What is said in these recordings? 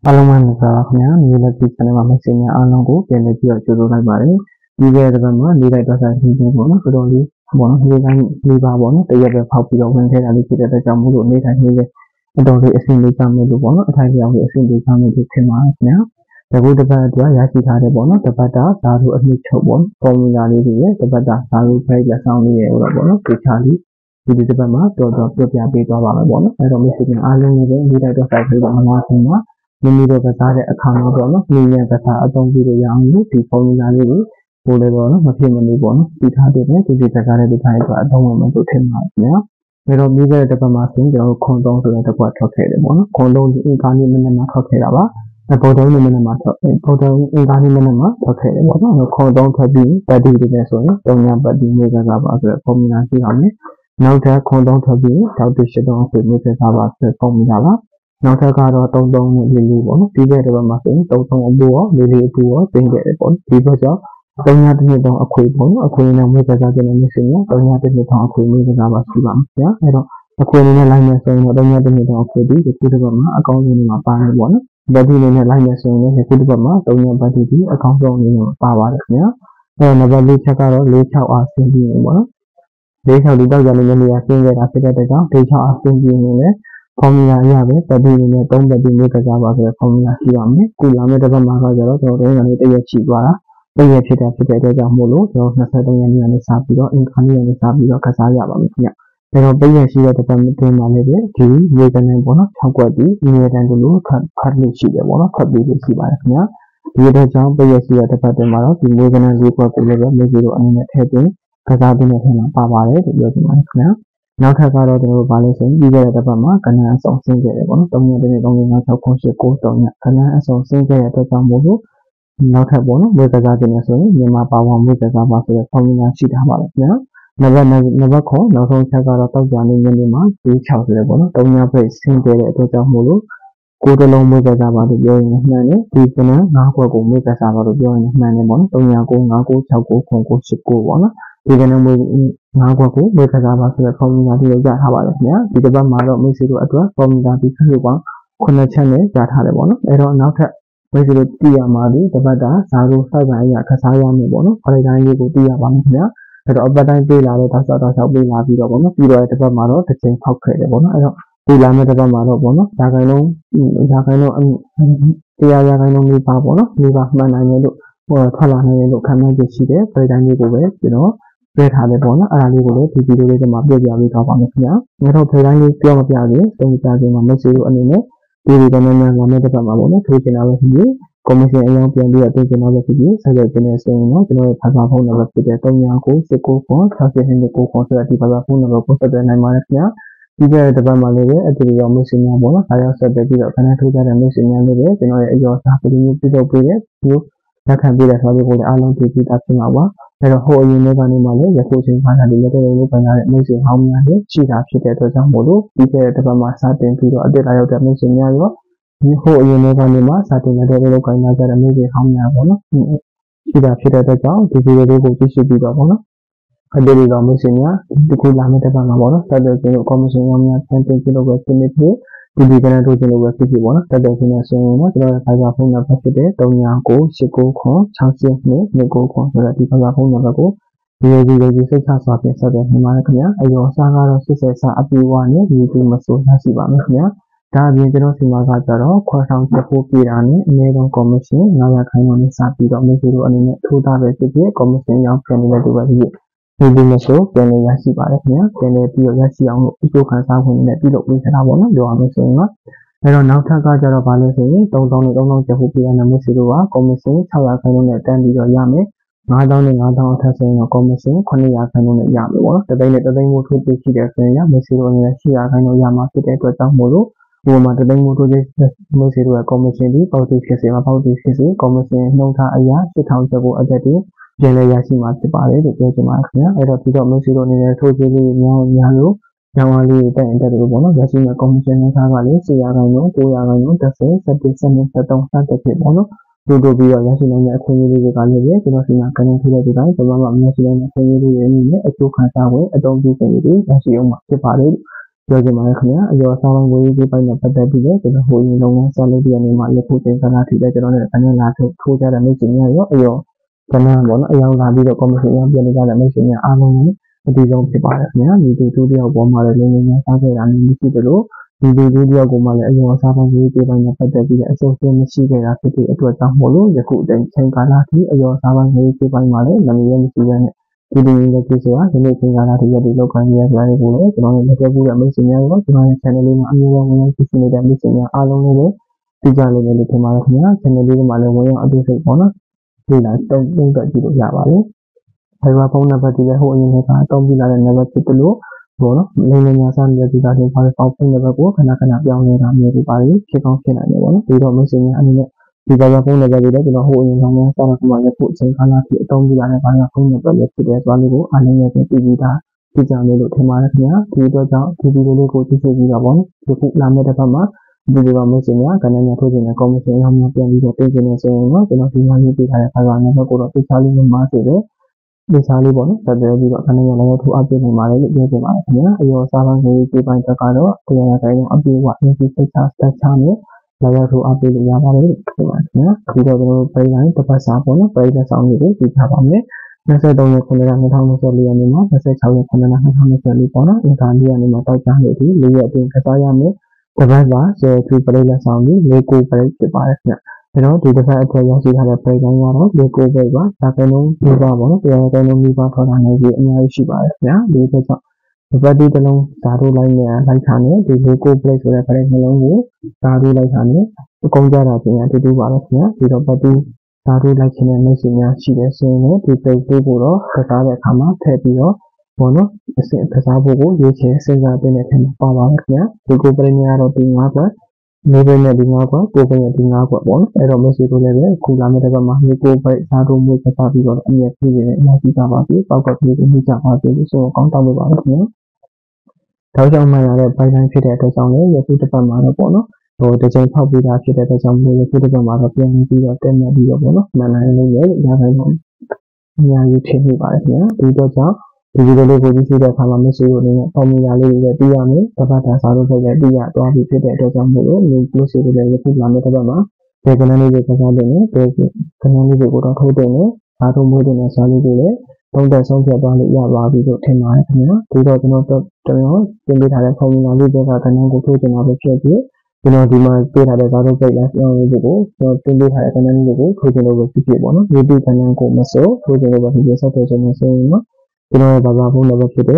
Alaman Sarafna, Nila Kitana Messina Alongo, and the Gio Library. You get the Bama, Lida Dasa, Hidden, could only one Liba one, the other popular when they allocated the Jammu, later he and only assembly family to one, a tidy of the assembly family to 10 miles now. The wood about Yaki had a bonnet, the Bata, Saru admit one, formula the Bata, Saru played the sound the air of to Charlie. It is a Bama, to the bit of our bonnet, and on Michigan Island, Lida Dasa, Latina. Mini Rosare account of Nina Gata, don't be the young, the formula, for the honor, but him and the one, it had it to be the Gare the type at the moment to 10 miles now. We don't need the Bamasing, the condom to the quadrate one, condom in Gani Minima Cotelava, a photo in Minima, photo in Gani Minima, okay, what on a condom to be, that is the vessel, don't have but the Mega as a formula. Now the condom to be, South Shadow to Mrs. Avas, the formula. Now the car or don't really want to get a muffin, don't do really do thing get it on. People job, don't have to need a queen, a queen and with a garden and missing, don't have to need a queen with a Navas. Yeah, I don't. A queen in a line of saying, don't have to need a queen, the Kudabama, a council in a pan one. But in a line of saying, the Kudabama, don't have to be a council in a power. Yeah, and a valley checker or late out asking you one. They have the dog and the asking that after the down, they shall asking you Formula Yabe, Padina, don't be Mikazava, Formula Siame, Kulame de Bamagazaro, and the Yachibara, the Yachita Fideta Molo, the Nasadian and Sapiro, in Kani and Sapiro Casaya. There are Bayashi at the Pamitin Malebe, G, Vegan and Bona, Chakwadi, near and the Lu, Carnichi, the one of Kabi Sibaya. The other jump Bayashi at the Patamara, the Vegan and Lupa, the Mizero and the Heading, Kazabin and Pavare, the Yogiman. Now take out the violation, you get a Bama, Kana song singer, one, don't get it only not a conscious court on Kana song singer at the Tamudu. Not have one, with a garden as well, Yamapa one with a Zaba for the formula sheet about it. Never call, not on Tagara Jani Yanima, each house level, don't have a singer at the Tamudu. Go along with the Zaba to join Nane, Pizana, Nako with the Zaba to join Nanemon, don't Yago, Nago, Chago, Congo, Chico, one. Even with Nagaku, because I was the community of that Havana, the Bama makes it to address community one, Conachane, that had one, I don't know that President Tia Madi, the Bada, Saru Sabaya, Casaya Mibono, Paradine to Tia Bamia, that Obadine Villa, Tasata, Villa, Vidobono, Vido at the Bamaro, the same pocket, one, I don't Villa Metabamaro Bono, Tagano, Tia Yagano Nipabono, Nivasman, I know, or Talana, Kama, the Chide, Paradine to Red had a bonnet, and I will to be the Mabia with Obamia. Not all Pirani, Pion of Yagi, don't tell them a message on the net. We will then lament about Mamona, taking our view, commission a young PND taking our view, so that the saying no, the Pazapon of the Tonyanko, Seco, Cassie and the co-conservative Pazapon of the Costa de Namarcia. You get the Bama Leve at the mission Yamona, I also bet you can I do that a mission Yamave, you know, your happening to the period, you that can be the Hollywood Island to be that in our. Pero ho yin ne ba ni ma le yakho chin khana de le de lo ban ya de mission hao mya de chi ta phit de atwa jaung mo lo di ke de ba ma sa tin pi ro a tit la yaw de mission nya yo ni ho yin ne ba ni ma sa tin de lo kan na ja de mission hao mya bo no chi ta phit de atwa jaung di videoလေးကိုကြည့်ရှုပြီးတော့ပေါ့နော်အတေဒီကောင် mission များဒီခုလာမယ့်တစ်ပတ်မှာပေါ့နော်ဆက်တဲ့ကျွန်တော် commission ရောင်းများဆန်းတင်ကြည့်လို့ပဲဖြစ်နေပြီဒီကနေ့တို့ကျွန်တော်ပဲဖြစ်ပေါ့နော်တက်တဲ့ရှင်နဲ့ဆိုရင်တော့ကျွန်တော်ရဲ့ Fiverr ဖုန်းနံပါတ်ဖြစ်တဲ့3998969299ဆိုတဲ့ဒီ Fiverr ဖုန်းနံပါတ်ကိုဒီစိတ်ချစွာဖြင့်ဆက်သွယ်နိုင်ပါတယ်ခင်ဗျာအရောစားကတော့80စာအပြည့်အဝနဲ့ဒီဒီမဆိုရရှိပါမယ်ခင်ဗျာဒါအပြင်ကျွန်တော်စီမံကကြတော့ခွဲဆောင်ချက်ဖို့ပြည်တာနဲ့အနည်းဆုံး commission 900ခိုင်နှုန်းနဲ့စပြီးတော့မိတ်ဆွေတို့အနေနဲ့ထိုးသားပဲဖြစ်ဖြစ် commission ရောင်းပြန်နေတဲ့တူပဲဖြစ်ဖြစ်ဒီမဆိုပြန်လည်ရရှိပါတယ်ခင်ဗျာပြန်လည်ပြီးတော့ရရှိအောင်လို့အကျိုးခံစားခွင့်နဲ့ပြုလုပ်ပေးထားပါတော့ပြောရမယ်ဆိုရင်တော့အဲ့တော့နောက်ထပ်ကကြတော့ဗာလဲဆိုရင်3000နဲ့3000ချက်ဖို့ပြည်ရတဲ့မိတ်ဆွေတို့က commission 600ခိုင်နှုန်းနဲ့တန်းပြီးတော့ရမယ်9000နဲ့9000အထက်ဆိုရင်တော့ commission 900ခိုင်နှုန်းနဲ့ရမယ်ပေါ့နော်တသိန်းနဲ့တသိန်းမို့ထိုးပေးရှိတယ်ဆိုရင်မိတ်ဆွေတို့အနေနဲ့800ခိုင်နှုန်းရမှာဖြစ်တဲ့အတွက်ကြောင့်မို့လို့ဟိုမှာတသိန်းမို့ထိုးတဲ့မိတ်ဆွေတို့ရဲ့ commission ဒီပေါက်တိဖြစ်စေမှာပေါက်တိဖြစ်စေ commission နှုန်းထားအရာ8000ချက်ကိုအတက်တည်းပြန်လည်ရရှိမှာဖြစ်ပါတယ်လို့ပြောချင်ပါတယ်ခင်ဗျာအဲ့တော့ဒီတော့မိတ်ဆွေတို့အနေနဲ့ထိုးပေးလေးများလို့ရောင်းအားလေးတက်ရင်တက်တယ်ပေါ့နော်ရရှိမဲ့ commission နှုန်းထားကလည်း400ခိုင်နှုန်း900ခိုင်နှုန်း10 17 12 13စသဖြင့်ပေါ့နော်တို့ပြီးတော့ရရှိနိုင်တဲ့အခွင့်အရေးတွေကလည်းကျွန်တော်စီမံကနေထူတဲ့ဒီတိုင်းကျွန်တော်မှအများကြီးနိုင်တဲ့အခွင့်အရေးတွေနဲ့အကျိုးခံစားပွဲအသုံးပြုခြင်းတွေရရှိအောင်မှာဖြစ်ပါတယ်ပြောချင်ပါတယ်ခင်ဗျာအယောအစားပိုင်းကိုဒီပိုင်းနဲ့ပတ်သက်ပြီးတော့ကျွန်တော်ဟိုရင်လုပ်ငန်းဆက်လုပ်ပြီးနေမှာယခုတင်ဆက်လာထိတဲ့ကျွန်တော်နဲ့အနေနဲ့လာထိုးကြတဲ့မိတ်ဆွေများရောအယောကဏ္ဍပေါ့နော်အယောလာပြီးတော့ commission ရပြန်နေကြတဲ့မိတ်ဆွေများအားလုံးကိုအတူဆုံးဖြစ်ပါတယ်ခင်ဗျာဒီတူတယောက်ပေါ်မှာလည်းလုံငန်းစားခဲ့တာမျိုးမရှိသလိုဒီတူတယောက်ကိုမှလည်းအယောအစားပိုင်းကိုဒီပိုင်းနဲ့ပတ်သက်ပြီးအဆုံးရှင်းမရှိခဲ့တာဖြစ်တဲ့အတွက်ကြောင့်မို့လို့ယခုအချိန်ကာလထိအယောအစားပိုင်းကိုဒီပိုင်းမှာလည်းလည်းမရှိရတဲ့ဒီလိုမျိုးကိစ္စကဒီနေ့သင်္ကာလာတွေလောက်ခံရကြရတယ်ကိုလည်းကျွန်တော်လည်းလက်ပြတဲ့မိတ်ဆွေများရောကျွန်တော်ရဲ့ channel လေးမှာအမျိုးမျိုးဝင်ကြည့်နေတဲ့မိတ်ဆွေများအားလုံးလည်းသိကြလိမ့်မယ်လို့ထင်ပါတယ်ခင်ဗျာ channel လေးမှာလည်းဝင်ရောက်အသေးစိတ်ပေါ့နော်ဒီလာတုံးတက်ကြည့်လို့ရပါတယ်ဒါပေမဲ့ဖုန်းနံပါတ်တွေလည်းဟိုအရင်ကအသုံးပြလာတဲ့နံပါတ်ဖြစ်တယ်လို့ပေါ့နော်လိမ့်ညာစားနေတဲ့ဒီကနေ့ပါတဲ့ဖုန်းနံပါတ်ကိုခဏပြောင်းနေတာမျိုးတွေပါလေဖြစ်ကောင်းဖြစ်နိုင်တယ်ပေါ့နော်ဒီတော့မိတ်ဆွေများအနေနဲ့ဒီဘာသာဖုန်းနံပါတ်တွေလည်းကျွန်တော်ဟိုအရင်ကစားရမှာရဖို့အချိန်ခါလာထိအသုံးပြလာတဲ့ဘာသာဖုန်းနံပါတ်တွေဖြစ်တဲ့သွားလေးကိုအားလုံးရဲ့ပြည်ပြီးသားကြည့်ကြမယ်လို့ထင်ပါတယ်ခင်ဗျာဒီတော့ကြောင့်ဒီဗီဒီယိုလေးကိုကြည့်ပြီးတော့ပေါ့နော်ဒီခုလာမယ့်တစ်ပတ်မှာဒီလိုပါမျိုးစင်များကဏ္ဍများထိုးခြင်းနဲ့ commission ရောင်းများပြန်ပြီးတော့ပြင်နေဆိုရင်တော့ကျွန်တော်ဒီမှာရေးပြထားတဲ့ဘာသာနံပါတ်ကိုတော့သိချလေးမှစေတယ်ဒီစားလေးပေါ့နော်ဆက်သွယ်ပြီးတော့ကဏ္ဍများလည်းထိုးအပ်ပြနိုင်ပါတယ်လို့ပြောချင်ပါတယ်ခင်ဗျာအရောစားပိုင်းကိုဒီပိုင်းတက်ကတော့တရားတိုင်းအပြေဝအင်းစိတ်စိတ်ချစတက်ချနဲ့လာရောက်ထိုးအပ်ပြလို့ရပါတယ်လို့ပြောပါတယ်ခင်ဗျာဒီတော့ကျွန်တော်ပြည်တိုင်းတစ်ပတ်စာပေါ့နော်ပြည်သက်ဆောင်လေးကိုကြည့်ထားပါမယ်23ရက်9လ2024ရက်နေ့မှာ26ရက်9လ2024ပေါ့နော်အင်္ဂါနေ့ကနေမှတောက်ကြနေပြီ၄ရက်အတွင်းကစားရမယ်တပတ်ပါ02ပရိလက်ဆောင်ပြီး၄ကိုပရိဖြစ်ပါတယ်ခင်ဗျဒါတော့ဒီတစ်ခါအထက်ရရှိထားတဲ့ပရိတိုင်းကတော့၄ကိုပရိပါဒါကလည်းမိဘပေါ့နော်တရားကလည်းမိဘထောက်ထားနေပြီးအများကြီးရှိပါတယ်ခင်ဗျဒီအတွက်ကြောင့်ဒီပတ်ဒီတစ်လုံးဓာတ်တို့လိုက်နေလိုက်ထားနေဒီ၄ကိုပရိဆိုတဲ့ပရိနှလုံးကိုဓာတ်တို့လိုက်ထားနေအကုန်ကြတာပြင်အတူတူပါပဲခင်ဗျဒီတော့ပတ်ဒီဓာတ်တို့လိုက်ခြင်းနဲ့မိတ်ဆွေများရှိတယ်ဆိုရင်လည်းဒီပရိလေးကိုတော့ကစားတဲ့အခါမှာထည့်ပြီးတော့ဘောနော်အစကစားဖို့ကိုရွေးချယ်စဉ်းစားတဲ့အခါမှာပါပါတယ်ခင်ဗျဒီကိုပရိညာတော့ဒီ၅ဘက်နေဘက်နဲ့ဒီ၅ဘက်ကိုဘက်နဲ့ဒီ၅ဘက်ပေါ့နော်အဲ့တော့မိတ်ဆွေတို့လည်းပဲခုလာမယ့်တစ်ပတ်မှာဒီကိုဘက်စားတို့မျိုးကစားပြီးတော့အမြဲပြည့်နေတဲ့အများကြီးကြပါစေပောက်ကပြည့်နေကြပါစေလို့ဆိုတော့ကောင်းတောင်းပေးပါမယ်ခင်ဗျထောက်ချောင်းမှရတဲ့ပိုင်တိုင်းဖြစ်တဲ့အတွက်ကြောင့်လည်းယခုတစ်ပတ်မှာတော့ပေါ့နော်ဟိုတစ်ချိန်ဖောက်ပြီးသားဖြစ်တဲ့အတွက်ကြောင့်ဒီယခုတစ်ပတ်မှာတော့ပြန်ပြီးတော့တက်နေပြီးတော့ပေါ့နော်မှန်နိုင်လိမ့်မယ်ရခိုင်တော့အများကြီးဖြစ်နေပါတယ်ခင်ဗျဒီတော့ကြောင့်ဒီဗီဒီယိုလေးကိုကြည့်တဲ့အခါမှာမဆွေးလို့လည်းပေါ်မူလာလေးတွေသိရမယ်တပတ်တာစာလို့ပဲသိရသွားပြီဖြစ်တဲ့အတွက်ကြောင့်မို့လို့ဒီလိုဆွေးလို့လည်းယခုလာမယ့်တစ်ပတ်မှာဒီကဏ္ဍလေးတွေကစားတဲ့နဲ့ဒီကဏ္ဍလေးတွေကိုတော့ထိုးတဲ့နဲ့ဓာတ်ထုံးမွေးတဲ့နဲ့စာလေးတွေလည်းတုံးတက်ဆုံးဖြတ်သွားလို့ရပါပြီလို့ထင်ပါတယ်ခင်ဗျာဒီတော့ကျွန်တော်ပြင်ပေးထားတဲ့ပေါ်မူလာလေးတွေကကဏ္ဍကိုထိုးချင်တာပဲဖြစ်ပြီးကျွန်တော်ဒီမှာပေးထားတဲ့ဇာတ်ထုတ်ပိတ်လိုက်အောင်လေးတွေကိုကျွန်တော်တင်ပေးထားတဲ့ကဏ္ဍလေးတွေကိုထိုးချင်လို့ပဲဖြစ်ဖြစ်ပေါ့နော်ဒီကဏ္ဍကိုမစိုးထိုးချင်လို့ပဲဖြစ်ဖြစ်ဆက်သွယ်ချင်နေဆိုရင်တော့ကျွန်တော်ဘာသာဖုန်းနံပါတ်ဖြစ်တဲ့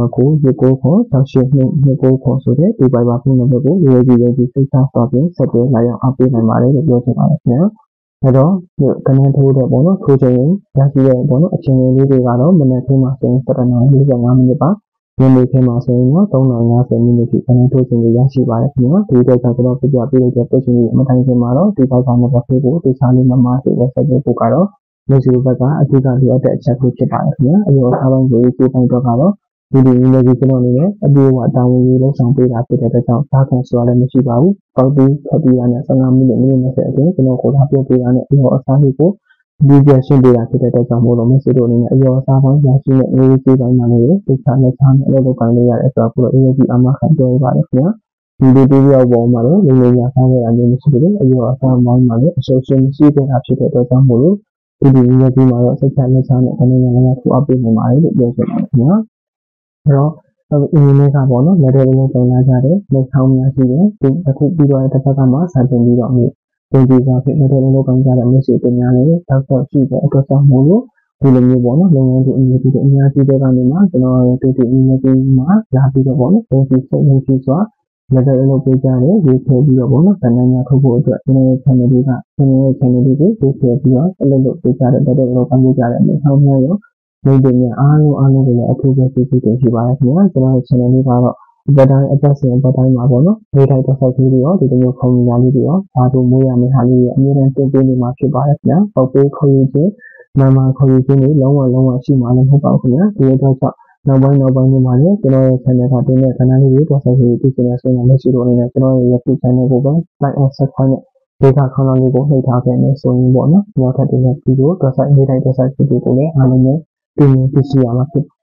39969229ဆိုတဲ့ဒီဘာသာဖုန်းနံပါတ်ကိုရေးကြည့်စိတ်ချစွာဖြင့်ဆက်သွယ်လာရောက်အားပေးနိုင်ပါတယ်လို့ပြောချင်ပါတယ်ခင်ဗျာ။အဲတော့ကဏ္ဍထိုးတဲ့ပေါ့နော်ထိုးချင်ရင်ရရှိတဲ့ပေါ့နော်အချိန်လေးတွေကတော့မနက်ခင်းမှာဆိုရင်7:45မိနစ်ပါညနေခင်းမှာဆိုရင်တော့3:50မိနစ်ထိကဏ္ဍထိုးချင်ရရှိပါတယ်ခင်ဗျာ။ဒီတော့ကျွန်တော်ပြပြပေးလိုက်တဲ့ပို့ချင်အမတိုင်းခင်မှာတော့ဒီဘာသာနံပါတ်ကိုတခြားလေးမှဆိုတဲ့ဆက်သွယ်ဖို့ကတော့မျိုးစုဘက်က အထူးကလိုအပ်တဲ့အချက်ကိုဖြစ်ပါတယ်ခင်ဗျာအရောစားပိုင်းကိုကြိုးပမ်းတော့ကတော့ဒီမျိုးကျွန်တော်အနေနဲ့အပြေအဝတာဝန်ယူလုပ်ဆောင်ပေးတာဖြစ်တဲ့အတွက်ကြောင့်ဒါခံဆိုတာလည်းမရှိပါဘူးပောက်ပြီးဖတ်ပြီးရတဲ့15မိနစ်20အတွင်းကျွန်တော်ကိုလာပြောပေးတာနဲ့အရောအစားလေးကိုဒီကျရှင်းပေးတာဖြစ်တဲ့အတွက်ကြောင့်မို့လို့မျိုးတို့အနေနဲ့အရောအစားပိုင်းရရှိတဲ့မျိုးကြီးပိုင်းမှာလည်းသိချလက်ချနဲ့အလုပ်လုပ်ကိုင်လို့ရတဲ့အတွက်ကိုအရေးကြီးအမှခံပြောရပါတယ်ခင်ဗျာဒီတီးရောက်ပေါ်မှာတော့လူငယ်စားခဲ့တာမျိုးမရှိဘူးအရောအစားပိုင်းမှာလည်းအဆိုးရှင်းရှိခဲ့တာဖြစ်တဲ့အတွက်ကြောင့်မို့လို့ဒီမျိုးကြီးမှာတော့စိတ်ချလက်ချနဲ့အနေနဲ့လည်းထူအပ်ပေးနေပါတယ်လို့ပြောချင်ပါတယ်ခင်ဗျာအဲ့တော့အင်းလေးကပေါ့နော်လက်တွေလုံးပုံလာကြတယ်လက်ချောင်းများရှိတယ်ဒီအခုပြီးတော့တစ်ခါမှစတင်ပြီးတော့မျိုးတင်ပြီးသားဖြစ်လက်တွေလုံးပုံကြတဲ့မျိုးတွေများလည်းတောက်တော့ရှိတဲ့အတွက်ကြောင့်မို့လို့ဒီလိုမျိုးပေါ့နော်လုပ်ငန်းတွေအများကြီးအများကြီးတဲ့ကနေမှကျွန်တော်တို့တူအင်းလေးမှာလာပြီးတော့ပေါ့နော်ပုံစံစုံနေပြီးဆိုလက်တွေလုံးပေးကြတယ်ဒီထည့်ပြီးတော့ပေါ့နော်ဗန်နညာထုတ်ဖို့အတွက်ကျွန်တော်ရဲ့ channel လေးကကျွန်တော်ရဲ့ channel လေးကိုထည့်ပြီးတော့အလုပ်လုပ်ပေးကြတဲ့လက်တွေလုံးပုံကြတဲ့အမျိုးမျိုးရောမိတ်တွေများအားလုံးကိုလည်းအထူးပဲကျေးဇူးတင်ရှိပါတယ်ခင်ဗျာကျွန်တော်ရဲ့ channel လေးကတော့အပတ်တိုင်းမှာပေါ့နော်ဒီတိုင်းတော့ဆောက်ပြီးတော့ဒီလိုဖုန်းများလေးတွေရောဒါတို့မိုးရမယ့်ဟာလေးတွေအများနဲ့တင်ပေးနေမှာဖြစ်ပါတယ်ခင်ဗျာပောက်ပေးခေါ်ယူခြင်းမမခေါ်ယူခြင်းတွေလုံးဝရှိမှလည်းမဟုတ်ပါဘူးခင်ဗျာဒီတော့ကြောင့်နောက်ပိုင်းဒီမှာလည်းကျွန်တော်ရဲ့ channel ကတင်တဲ့ခဏလေးတွေတော့ဆောက်ပြီးသိချင်တဲ့ဆိုရင်လည်းရှိတော့အနေနဲ့ကျွန်တော်ရဲ့ YouTube channel ကိုပဲ like and subscribe နဲ့ဒီကခေါင်းလေးကိုနှိပ်ထားခဲ့နေဆိုရင်ပေါ့နော်ဒီမှာထပ်တင်တဲ့ဗီဒီယိုတော့ဆိုင်နေတိုင်းတော့ဆိုင်ဗီဒီယိုကိုလည်းအားလုံးနဲ့တင်ပြရှိရမှာဖြစ်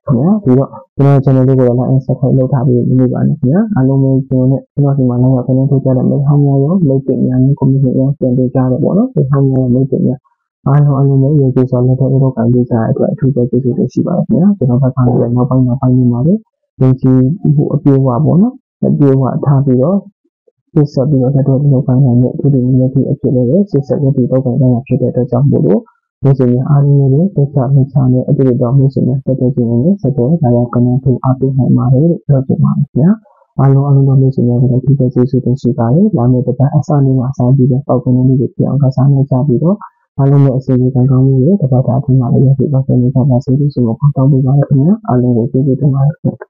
ခင်ဗျာဒီတော့ကျွန်တော် channel လေးကိုလည်း like and subscribe လုပ်ထားပြီးနေပါနဲ့ခင်ဗျာအားလုံးပဲကျွန်တော်နဲ့ကျွန်တော်ဒီမှာလည်းခဏထုတ်ကြတဲ့မိဟောင်းများရောမိတ်တင်များနဲ့ community ရောပြန်ပေးကြတယ်ပေါ့နော်ဒီဟောင်းများမိတ်တင်များအားလုံးပဲရေကျေးစွာလက်ထပ်လုပ်ကိုင်ပေးကြတဲ့အတွက်အထူးပဲကျေးဇူးတင်ရှိပါတယ်ခင်ဗျာကျွန်တော်ဘက်ကလည်းနောက်ပိုင်းမှာမှာပဲယုံကြည်မှုအပြည့်အဝပေါ့နော်အပြည့်အဝထားပြီးတော့စစ်ဆက်ပြီးတော့လက်ထပ်လုပ်ကိုင်နိုင်တဲ့ဒီလိုမျိုးအဖြစ်လေးပဲစစ်ဆက်ပြီးလုပ်ကိုင်နိုင်တာဖြစ်တဲ့အတွက်ကြောင့်မို့လို့ဒီစင်ရအားလုံးလည်းတက်ချမိချာနဲ့အတူတူမျိုးစင်နဲ့ဆက်သွယ်ခြင်းနဲ့ဆက်သွယ်ဒါရောက်ကနေထူအားပေးနိုင်ပါတယ်လို့ပြောချင်ပါတယ်ခင်ဗျာအားလုံးမျိုးစင်နဲ့လည်းဒီပဲကျေးဇူးတင်ရှိပါတယ်လာမယ့်တစ်ပတ်အစနေ့မှာအစားပြီးတော့ပေါက်ကွင်းလေးတွေပြောင်းကစားနေကြပြီးတော့အားလုံးရဲ့အစီအစဉ်ကောင်းကြီးတွေတစ်ပတ်တာအထူးမှလည်းရရှိပါစေလို့ဆက်ပါစေလို့ဆိုတော့တောင်းပေးပါရခင်ဗျာအားလုံးကိုကျေးဇူးတင်ပါတယ်